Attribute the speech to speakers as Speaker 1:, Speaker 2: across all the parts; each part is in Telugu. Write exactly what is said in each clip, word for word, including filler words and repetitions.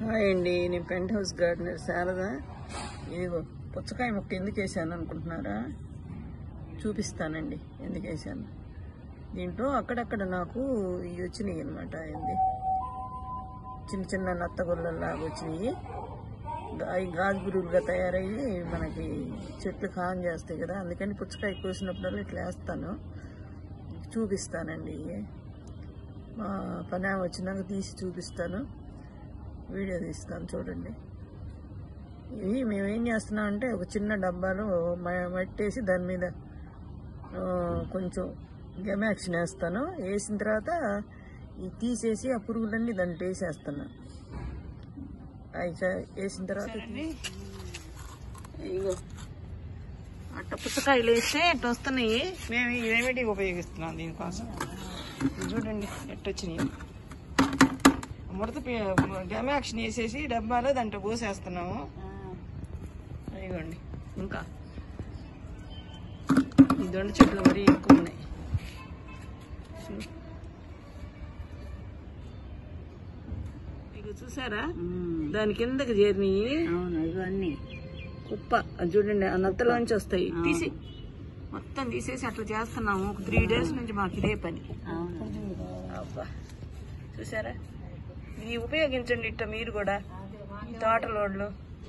Speaker 1: హాయ్ అండి, నేను పెంట్ హౌస్ గార్డెనర్ శారద. ఇదిగో పుచ్చకాయ మొక్క ఎందుకు వేసాను అనుకుంటున్నారా? చూపిస్తానండి ఎందుకు వేసాను. దీంట్లో అక్కడక్కడ నాకు ఇవి వచ్చినాయి అనమాట. ఏంది చిన్న చిన్న నత్తగొల్లలాగా వచ్చినాయి. అవి గాజు పురుగులుగా తయారయ్యి మనకి చెట్లు హాని చేస్తాయి కదా. అందుకని పుచ్చకాయ కోసినప్పుడల్లా ఇట్లా వేస్తాను. చూపిస్తానండి. మా పని వచ్చినాక తీసి చూపిస్తాను, వీడియో తీస్తాను చూడండి. ఇవి మేము ఏం చేస్తున్నాం అంటే ఒక చిన్న డబ్బాలో మట్టేసి దాని మీద కొంచెం గెమాక్షన్ వేస్తాను. వేసిన తర్వాత ఇది తీసేసి ఆ పురుగులన్నీ దాంట్లో వేసేస్తాను. అవి వేసిన తర్వాత ఇగో అట్ట పుచ్చకాయలు వేస్తే ఎట్ట వస్తున్నాయి. మేము ఈ రెమెడీ ఉపయోగిస్తున్నాం దీనికోసం. చూడండి ఎట్టొచ్చినాయి. ముడత గెమాక్షన్ వేసేసి డబ్బాలో దాంట్లో పోసేస్తున్నాము. ఇదిగోండి. ఇంకా ఈ దొండ చెట్లు మరీ ఎక్కువ ఉన్నాయి. ఇక చూసారా దాని కిందకి చేరినాయి ఇవన్నీ కుప్ప. చూడండి ఆ నత్తలోంచి వస్తాయి. తీసి మొత్తం తీసేసి అట్లా చేస్తున్నాము. ఒక త్రీ డేస్ నుంచి మాకు ఇదే పని. అబ్బా చూసారా, ఇది ఉపయోగించండి ఇట్ట మీరు కూడా. మీ తోటలోళ్ళు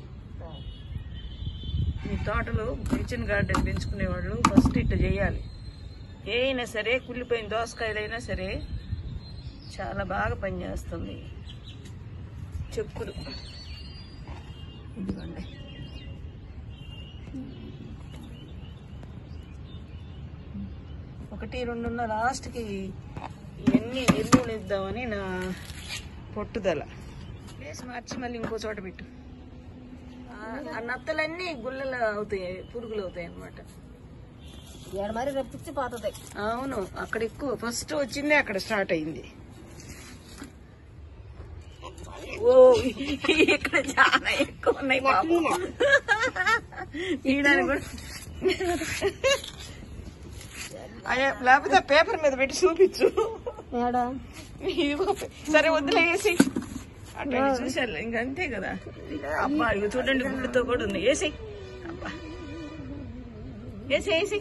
Speaker 1: మీ తోటలో కిచెన్ గార్డెన్ పెంచుకునేవాళ్ళు ఫస్ట్ ఇట్ట చేయాలి. ఏ అయినా సరే, కుళ్ళిపోయిన దోసకాయలైనా సరే చాలా బాగా పనిచేస్తుంది. చెక్కులు ఇదిగోండి. ఒకటి రెండున్న లాస్ట్కి ఇవన్నీ ఎల్లులు ఇద్దామని నా పట్టుదల. ప్లేస్ మార్చి మళ్ళీ ఇంకో చోట పెట్టు. ఆ నత్తలన్నీ గుల్లలు అవుతాయి, పురుగులు అవుతాయి అన్నమాట. మరి రెప్పించిపోతుంది. అవును, అక్కడ ఎక్కువ ఫస్ట్ వచ్చిందే అక్కడ స్టార్ట్ అయింది. ఓ ఇక్కడ చాలా ఎక్కువ ఉన్నాయి తీయడానికి కూడా. లేకపోతే పేపర్ మీద పెట్టి చూపించు. సరే వద్దులేసి అట్లా చూసారు ఇంకంతే కదా. అబ్బా ఇవి చూడండి, గుళ్ళతో కూడా ఉంది. వేసి అబ్బా వేసి వేసి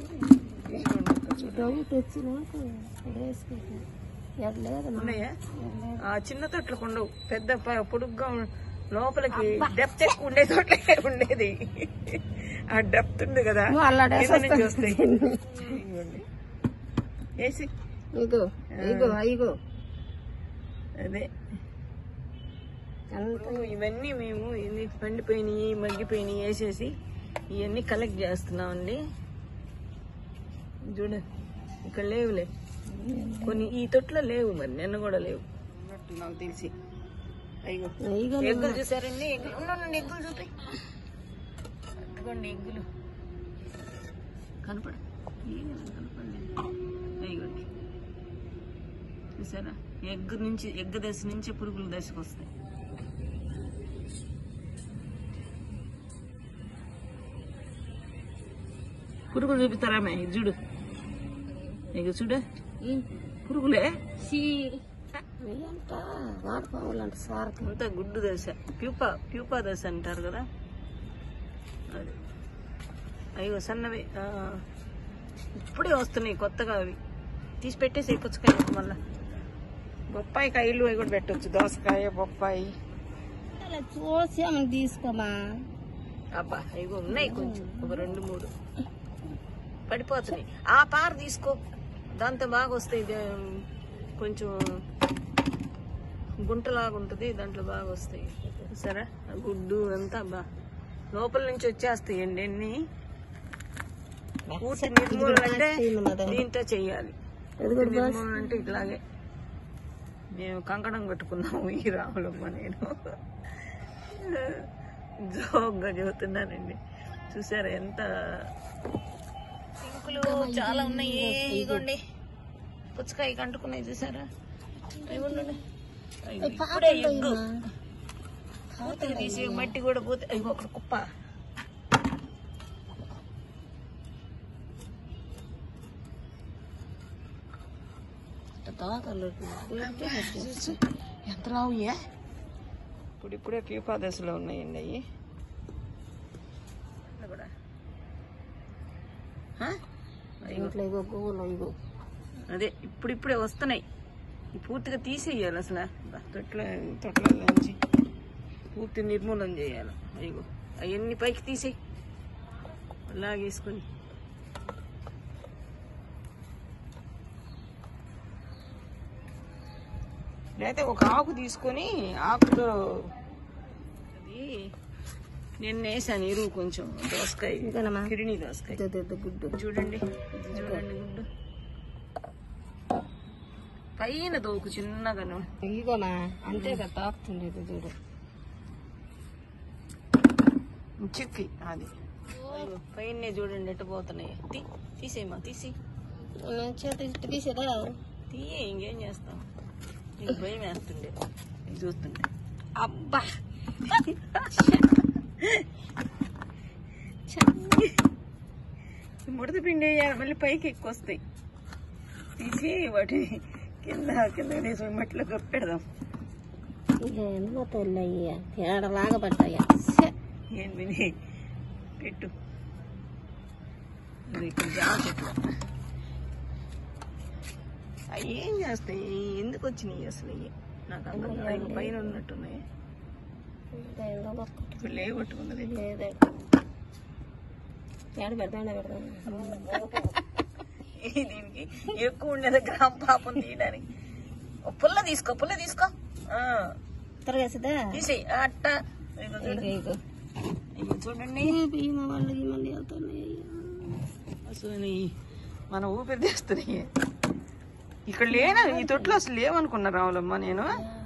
Speaker 1: ఉన్నాయా? ఆ చిన్న తొట్లకు ఉండవు, పెద్ద పొడుగ్గా లోపలికి డెప్త్ ఎక్కువ ఉండే తోటలే ఉండేది. ఆ డెప్త్ ఉంది కదా నుంచి వస్తాయి. వేసి అదే ఇవన్నీ మేము ఇన్ని పండిపోయినాయి మగ్గిపోయినాయి వేసేసి ఇవన్నీ కలెక్ట్ చేస్తున్నామండి. చూడ ఇక్కడ లేవులే కొన్ని, ఈ తొట్లో లేవు, మరి నిన్న కూడా లేవు అన్నట్టు నాకు తెలిసి. అయ్యో ఎగ్గులు చూసారండి, ఎగ్గులు ఉండండి, ఎగ్గులు చూపాయి. అట్టుకోండి ఎగ్గులు కనపడ కనపడలేదు. అయ్యండి చూసారా, ఎగ్గు నుంచి ఎగ్గు దశ నుంచి పురుగుల దశకు వస్తాయి. పురుగులు చూపిస్తారా మే? ఇది చూడు, ఇక చూడ పురుగులే అంతా గుడ్డు దశ, ప్యూపా ప్యూపా దశ అంటారు కదా అది. అయ్యో సన్నవి ఇప్పుడే వస్తున్నాయి కొత్తగా. అవి తీసి పెట్టేసి పుచ్చకాయ మళ్ళా. బొప్పాయి కాయలు అవి కూడా పెట్టవచ్చు. దోసకాయ బొప్పాయి చూసి తీసుకోమా. అబ్బా అవి ఉన్నాయి కొంచెం, ఒక రెండు మూడు పడిపోతున్నాయి. ఆ పార తీసుకో, దాంతో బాగా వస్తాయి. కొంచెం గుంటలాగా ఉంటుంది, దాంట్లో బాగా వస్తాయి. సరే గుడ్డు అంతా బా లోపల నుంచి వచ్చేస్తాయండి. అన్ని పూర్తి నిర్మూలన అంటే దీంతో చెయ్యాలి. నిర్మూలన అంటే ఇట్లాగే. మేము కంకణం కట్టుకున్నాము ఈ రాములమ్మ నేను. జోక్గా చెబుతున్నానండి. చూసారా ఎంత పింకులు చాలా ఉన్నాయి. ఇగోండి పుచ్చకాయ కంటుకున్నాయి చూసారా. ఇప్పుడే ఎగ్గు పూతకి తీసి మట్టి కూడా పూత. ఇగో ఒక కుప్ప. ఎంత రావు ఇప్పుడు ఇప్పుడే ప్యూపా దశలో ఉన్నాయండి అవి కూడా అదే ఇప్పుడిప్పుడే వస్తున్నాయి. పూర్తిగా తీసేయాలి అసలు తొట్ల తొట్ల నుంచి పూర్తి నిర్మూలన చేయాలి. అయ్యో అవన్నీ పైకి తీసేయి లాగేసుకొని. లేకపోతే ఒక ఆకు తీసుకొని ఆకుతో అది నేను వేసాను ఎరువు కొంచెం దోసకాయ కిరిణి దోసకాయ గుడ్డు చూడండి చూడండి గుడ్డు పైన దోకు చిన్నగాను
Speaker 2: ఇగోనా అంతే కదా తాకుతుంది చూడు
Speaker 1: చిక్కి అది పైన చూడండి ఎట్టు పోతున్నాయి. తీసేయమ్మా తీసి
Speaker 2: చేతి తీసేదా
Speaker 1: తీయ ఇంకేం చేస్తాం. నీకు భయం వేస్తుండే చూస్తుండే.
Speaker 2: అబ్బా
Speaker 1: ముడత పిండి వేయాలి మళ్ళీ పైకి ఎక్కువ వస్తాయి. తీసి వాటిని కింద కింద వేసి మట్టిలో కప్పెడదాం.
Speaker 2: ఎందుకో తొల్లయ్యా తేడలాగా పట్టాయా
Speaker 1: ఏం విని పెట్టు. ఇక్కడ జామ చెట్లు అవి ఏం చేస్తాయి ఎందుకు వచ్చినాయి అసలు అవి నాకు అర్థం పైన ఉన్నట్టున్నాయి. ఇప్పుడు లేవు కొట్టుకున్నది దీనికి ఎక్కువ ఉండేది గ్రామ పాపం తీయడానికి. పుల్ల తీసుకో పుల్ల తీసుకో తీసేయి అట్ట. చూడండి అసలు మన ఊపిరి తీస్తున్నాయి. ఇక్కడ లేనా ఈ తొట్లు అసలు లేవనుకున్నా రావులమ్మా నేను.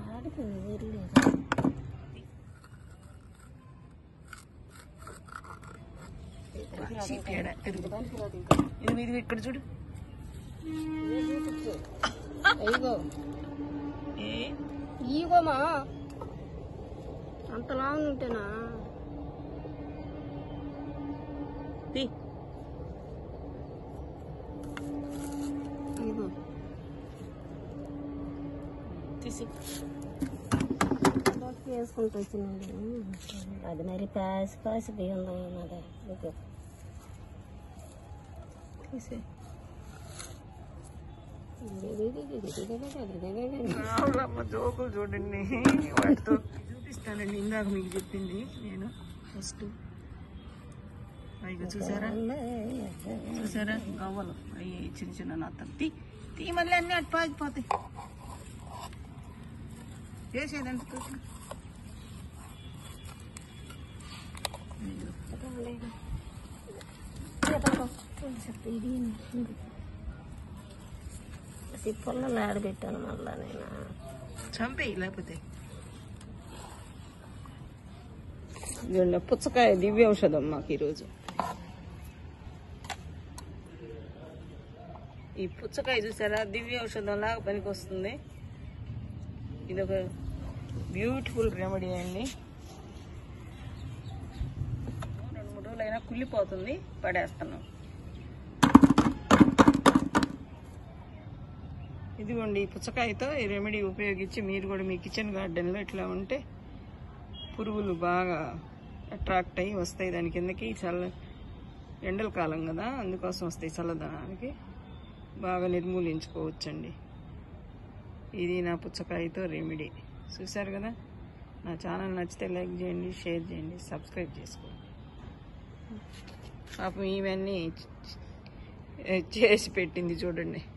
Speaker 1: ఇది ఇది ఇక్కడ చూడు
Speaker 2: ఈగోమా అంత లాంగ్ ఉంటేనా
Speaker 1: తీసి
Speaker 2: వేసుకుంటూ వచ్చిందండి. అది మరి పాసి పాసి బియ్యం
Speaker 1: తీసి జోకులు చూడండి వాటితో చూపిస్తానండి. ఇందాక మీకు చెప్పింది నేను ఫస్ట్. అయ్యి చూసారా చూసారా గవ్వలు అవి చిన్న చిన్న నత్తలు. తీ తీ మళ్ళీ అన్నీ అటు పాగిపోతాయి. వేసేదంటే
Speaker 2: పొల్లలో ఆడబెట్టాను మళ్ళా నేను
Speaker 1: చంపేయి లేకపోతే. పుచ్చకాయ దివ్య ఔషధం మాకు ఈరోజు. ఈ పుచ్చకాయ చూసారా దివ్య ఔషధం లాగా పనికి వస్తుంది. ఇది ఒక బ్యూటిఫుల్ రెమెడీ అండి. రెండు మూడు రోజులైనా కుళ్ళిపోతుంది పడేస్తున్నాం. ఇదిగోండి ఈ పుచ్చకాయతో ఈ రెమెడీ ఉపయోగించి మీరు కూడా మీ కిచెన్ గార్డెన్లో ఇట్లా ఉంటే పురుగులు బాగా అట్రాక్ట్ అయ్యి వస్తాయి దాని కిందకి. చల్ల ఎండల కాలం కదా అందుకోసం వస్తాయి. చల్లదనానికి బాగా నిర్మూలించుకోవచ్చండి. ఇది నా పుచ్చకాయతో రెమెడీ. చూశారు కదా. నా ఛానల్ నచ్చితే లైక్ చేయండి, షేర్ చేయండి, సబ్స్క్రైబ్ చేసుకోండి. పాపం ఇవన్నీ చేసి పెట్టింది చూడండి.